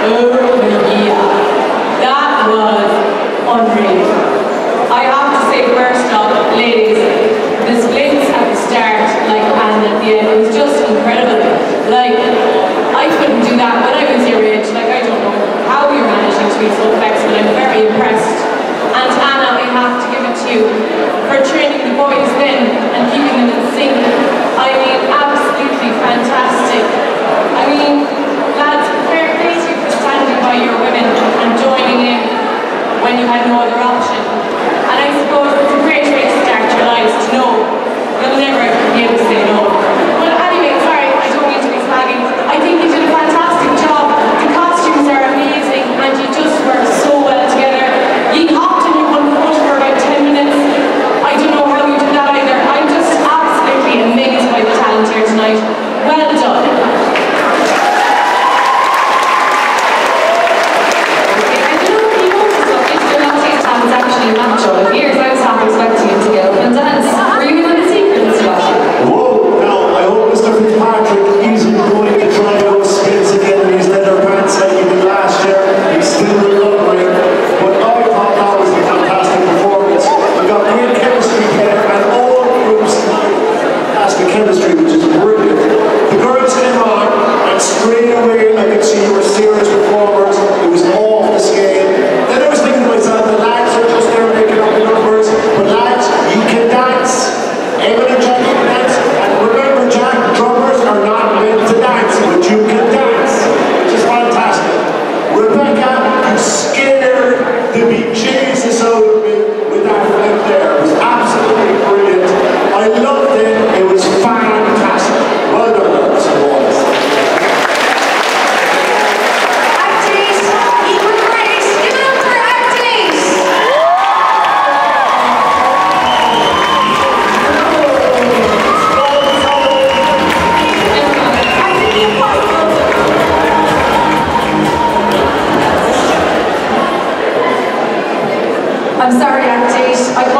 Oh yeah, that was unreal. I have to say, first off, ladies, the splits at the start, like, and at the end, it was just incredible. Like, I couldn't do that when I was your age. Like, I don't know how you're managing to be so flexible. I'm very impressed. And Anna, I have to give it to you for training the boys then and keeping them in sync. I mean, absolutely fantastic. I mean, lads, fair play to you for standing by your women and joining in when you had no other option. And I suppose it's a great way to start your lives to know you'll never be able to say no. But anyway, sorry, I don't mean to be slagging. I think you did a fantastic job. The costumes are amazing and you just work so well together. You hopped in your one foot for about 10 minutes. I don't know how you did that either. I'm just absolutely amazed by the talent here tonight. Well done. Actually macho. Years I was half expecting him to get up and dance. Were you in the secret, Sebastian? Whoa, no, I hope Mr. Fitzpatrick isn't going to try those spins again in his leather pants like he did last year. He's still recovering. But I thought that was a fantastic performance. We got great chemistry there and all groups has the chemistry, which is brilliant. The girls came on and straight away I could see you were serious performers. It was off the scale. Then I was thinking to myself, the lads are just there making up the numbers, but lads, you can dance. Eamon and Jack can dance, and remember, Jack, drummers are not meant to dance, but you can dance, which is fantastic. Rebecca, you scared the bejesus out of me with that flip there. It was absolutely brilliant. I loved it. It was fantastic. Well done, lads and boys. I'm sorry, Act 8. I